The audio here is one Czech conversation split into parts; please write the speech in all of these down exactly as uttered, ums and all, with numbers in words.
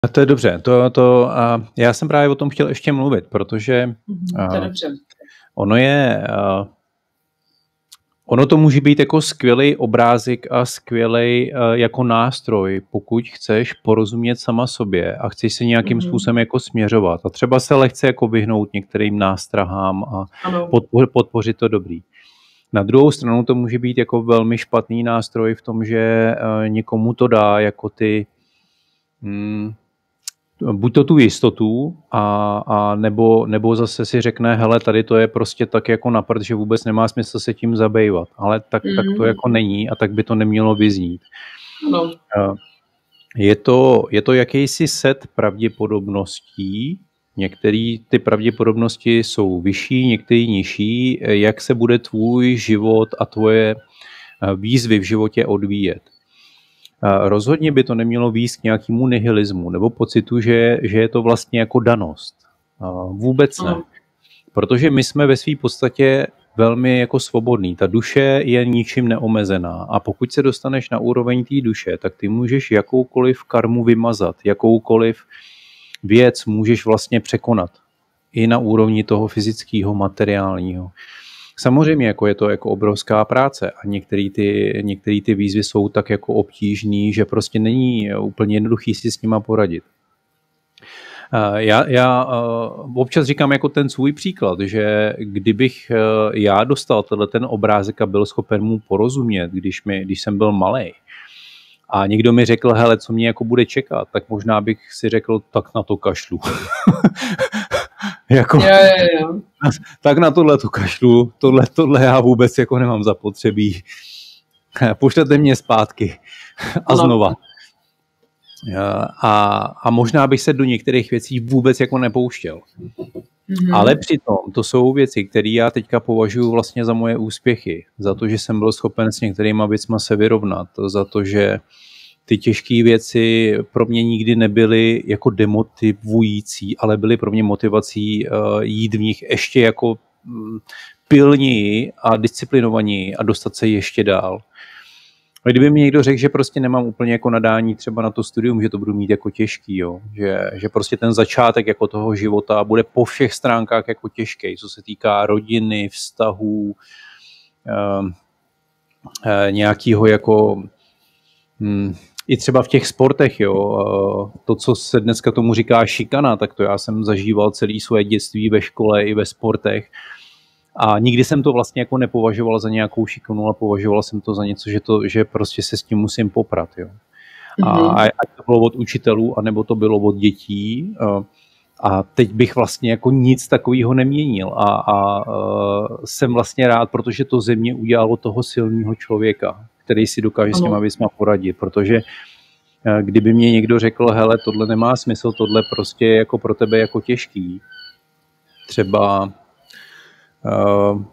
A to je dobře. To, to, a já jsem právě o tom chtěl ještě mluvit, protože Mm-hmm, to je dobře. ono je... A, ono to může být jako skvělý obrázek a skvělý uh, jako nástroj, pokud chceš porozumět sama sobě a chceš se nějakým mm-hmm. způsobem jako směřovat. A třeba se lehce jako vyhnout některým nástrahám a podpo- podpořit to dobrý. Na druhou stranu to může být jako velmi špatný nástroj v tom, že uh, někomu to dá jako ty... Hmm, buď to tu jistotu, a, a nebo, nebo zase si řekne, hele, tady to je prostě tak jako na prd, že vůbec nemá smysl se tím zabývat. Ale tak, mm. tak to jako není a tak by to nemělo vyznít. No. Je to, je to jakýsi set pravděpodobností, některé ty pravděpodobnosti jsou vyšší, některé nižší, jak se bude tvůj život a tvoje výzvy v životě odvíjet. Rozhodně by to nemělo vést k nějakému nihilismu nebo pocitu, že, že je to vlastně jako danost. Vůbec ne. Protože my jsme ve své podstatě velmi jako svobodní. Ta duše je ničím neomezená a pokud se dostaneš na úroveň té duše, tak ty můžeš jakoukoliv karmu vymazat, jakoukoliv věc můžeš vlastně překonat. I na úrovni toho fyzického, materiálního. Samozřejmě jako je to jako obrovská práce a některé ty, některé ty výzvy jsou tak jako obtížný, že prostě není úplně jednoduchý si s nima poradit. Já, já občas říkám jako ten svůj příklad, že kdybych já dostal tenhle ten obrázek a byl schopen mu porozumět, když, mi, když jsem byl malej, a někdo mi řekl, hele, co mě jako bude čekat, tak možná bych si řekl, tak na to kašlu. Jako, jo, jo, jo. Tak na tohle to kašlu, tohle, tohle já vůbec jako nemám zapotřebí. Pošlete mě zpátky a znova. A, a možná bych se do některých věcí vůbec jako nepouštěl. Mm-hmm. Ale přitom to jsou věci, které já teďka považuji vlastně za moje úspěchy. Za to, že jsem byl schopen s některýma věcma se vyrovnat. Za to, že ty těžké věci pro mě nikdy nebyly jako demotivující, ale byly pro mě motivací uh, jít v nich ještě jako um, pilněji a disciplinovaněji a dostat se ještě dál. A kdyby mi někdo řekl, že prostě nemám úplně jako nadání třeba na to studium, že to budu mít jako těžký, jo? Že, že prostě ten začátek jako toho života bude po všech stránkách jako těžký, co se týká rodiny, vztahů, uh, uh, nějakého jako... Hmm, i třeba v těch sportech, jo, to, co se dneska tomu říká šikana, tak to já jsem zažíval celé svoje dětství ve škole i ve sportech a nikdy jsem to vlastně jako nepovažoval za nějakou šikanu, ale považoval jsem to za něco, že, to, že prostě se s tím musím poprat, jo. A mm-hmm. ať to bylo od učitelů, anebo to bylo od dětí a teď bych vlastně jako nic takového neměnil a, a, a jsem vlastně rád, protože to ze mě udělalo toho silného člověka, který si dokáže s těma věcma poradit, protože kdyby mě někdo řekl, hele, tohle nemá smysl, tohle prostě je jako pro tebe jako těžký, třeba uh,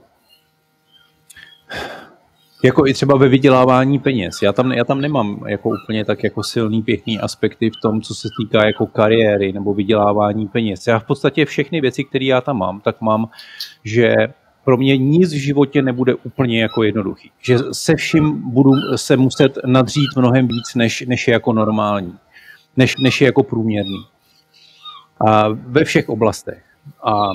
jako i třeba ve vydělávání peněz. Já tam, já tam nemám jako úplně tak jako silný, pěkný aspekty v tom, co se týká jako kariéry nebo vydělávání peněz. Já v podstatě všechny věci, které já tam mám, tak mám, že pro mě nic v životě nebude úplně jako jednoduchý. Že se vším budu se muset nadřít mnohem víc, než, než je jako normální. Než, než je jako průměrný. A ve všech oblastech. A, a,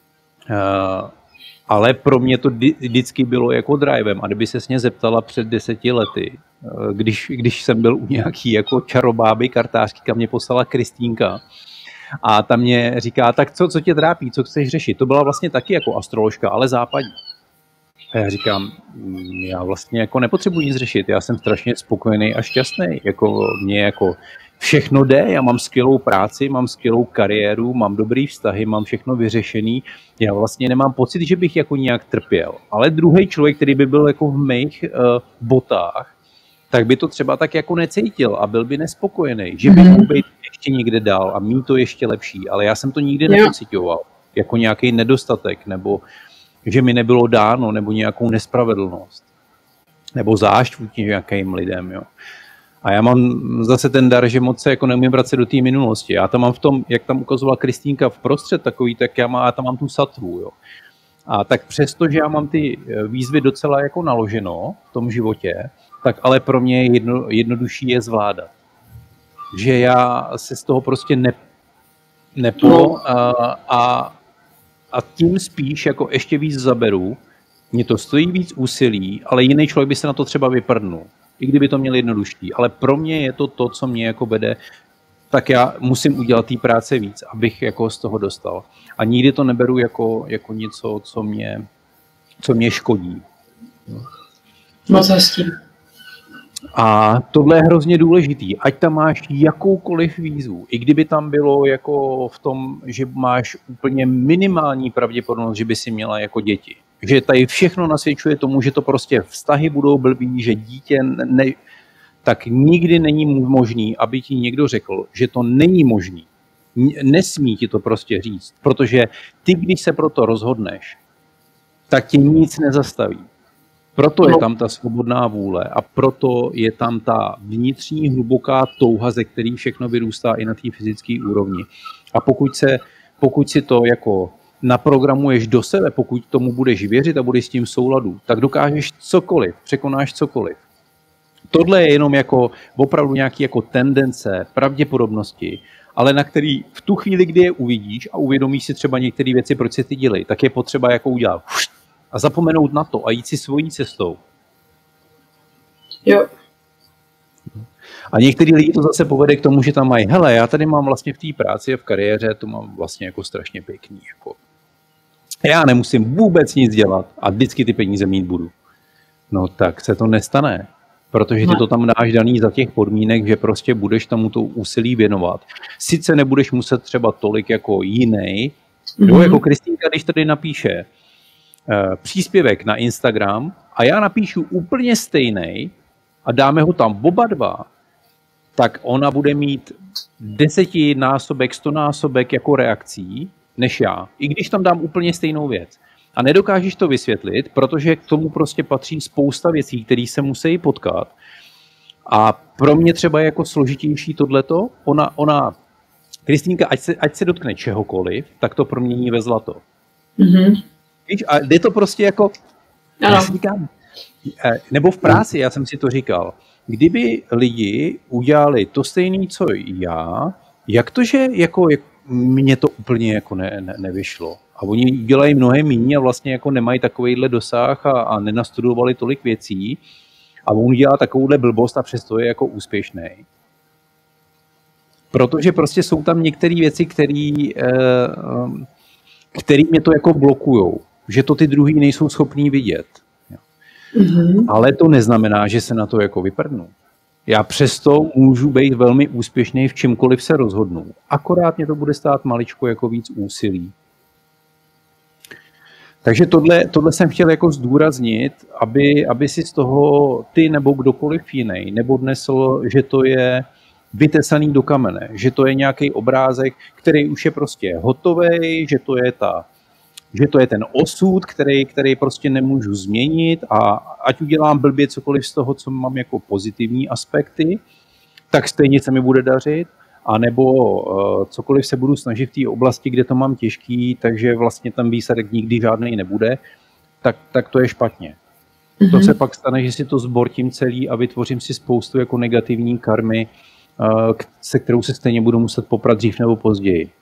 ale pro mě to vždycky bylo jako drivem. A kdyby se mě zeptala před deseti lety, když, když jsem byl u nějaký jako čarobáby kartářky, kam mě poslala Kristýnka, a ta mě říká, tak co, co tě trápí, co chceš řešit? To byla vlastně taky jako astroložka, ale západní. A já říkám, já vlastně jako nepotřebuji nic řešit, já jsem strašně spokojený a šťastný. Jako mě jako všechno jde, já mám skvělou práci, mám skvělou kariéru, mám dobrý vztahy, mám všechno vyřešený. Já vlastně nemám pocit, že bych jako nějak trpěl. Ale druhý člověk, který by byl jako v mých uh, botách, tak by to třeba tak jako necítil a byl by nespokojený, že by mohl být ještě někde dál a mít to ještě lepší, ale já jsem to nikdy nepocitoval jako nějaký nedostatek, nebo že mi nebylo dáno, nebo nějakou nespravedlnost, nebo zášť vůči nějakým lidem, jo. A já mám zase ten dar, že moc se jako neumím vracet do té minulosti. Já tam mám v tom, jak tam ukazovala Kristýnka vprostřed takový, tak já, má, já tam mám tu satvu, jo. A tak přesto, že já mám ty výzvy docela jako naloženo v tom životě, tak ale pro mě jedno, jednodušší je zvládat. že já se z toho prostě ne, nepo a, a, a tím spíš jako ještě víc zaberu. Mně to stojí víc úsilí, ale jiný člověk by se na to třeba vyprdnul. I kdyby to měl jednodušší. Ale pro mě je to to, co mě jako vede, tak já musím udělat té práce víc, abych jako z toho dostal. A nikdy to neberu jako, jako něco, co mě, co mě škodí. Moc hezký. A tohle je hrozně důležitý. Ať tam máš jakoukoliv výzvu, i kdyby tam bylo jako v tom, že máš úplně minimální pravděpodobnost, že by si měla jako děti. Že tady všechno nasvědčuje tomu, že to prostě vztahy budou blbý, že dítě ne, tak nikdy není možný, aby ti někdo řekl, že to není možný. Nesmí ti to prostě říct, protože ty, když se pro to rozhodneš, tak tě nic nezastaví. Proto je tam ta svobodná vůle a proto je tam ta vnitřní hluboká touha, ze který všechno vyrůstá i na té fyzické úrovni. A pokud, se, pokud si to jako naprogramuješ do sebe, pokud tomu budeš věřit a budeš s tím v souladu, tak dokážeš cokoliv, překonáš cokoliv. Tohle je jenom jako opravdu nějaké jako tendence, pravděpodobnosti, ale na který v tu chvíli, kdy je uvidíš a uvědomíš si třeba některé věci, proč se ty dělají, tak je potřeba jako udělat a zapomenout na to a jít si svojí cestou. Jo. A některý lidi to zase povede k tomu, že tam mají, hele, já tady mám vlastně v té práci a v kariéře, to mám vlastně jako strašně pěkný. Jako. Já nemusím vůbec nic dělat a vždycky ty peníze mít budu. No tak se to nestane, protože ty to tam dáš daný za těch podmínek, že prostě budeš tomu to úsilí věnovat. Sice nebudeš muset třeba tolik jako jiný, mm-hmm. jo, jako Kristýnka, když tady napíše uh, příspěvek na Instagram a já napíšu úplně stejný a dáme ho tam oba dva, tak ona bude mít desetinásobek, stonásobek jako reakcí než já. I když tam dám úplně stejnou věc. A nedokážeš to vysvětlit, protože k tomu prostě patří spousta věcí, které se musí potkat. A pro mě třeba je jako složitější tohleto. Ona, ona Kristýnka, ať se, ať se dotkne čehokoliv, tak to promění ve zlato. Mm-hmm. Víš, a jde to prostě jako... Já si říkám, nebo v práci, já jsem si to říkal, kdyby lidi udělali to stejné, co já, jak to, že jako, jak mně to úplně jako ne, ne, nevyšlo. A oni dělají mnohem méně a vlastně jako nemají takovejhle dosah a, a nenastudovali tolik věcí. A on dělá takovouhle blbost a přesto je jako úspěšný. Protože prostě jsou tam některé věci, které mě to jako blokujou. Že to ty druhý nejsou schopní vidět. Mm-hmm. Ale to neznamená, že se na to jako vyprdnu. Já přesto můžu být velmi úspěšný v čemkoliv se rozhodnu. Akorát mě to bude stát maličko jako víc úsilí. Takže tohle, tohle jsem chtěl jako zdůraznit, aby, aby si z toho ty nebo kdokoliv jiný nebodnesl, že to je vytesaný do kamene, že to je nějaký obrázek, který už je prostě hotový, že to je ta že to je ten osud, který, který prostě nemůžu změnit a ať udělám blbě cokoliv z toho, co mám jako pozitivní aspekty, tak stejně se mi bude dařit, anebo uh, cokoliv se budu snažit v té oblasti, kde to mám těžký, takže vlastně ten výsledek nikdy žádný nebude, tak, tak to je špatně. Mm-hmm. To se pak stane, že si to zbortím celý a vytvořím si spoustu jako negativní karmy, uh, se kterou se stejně budu muset poprat dřív nebo později.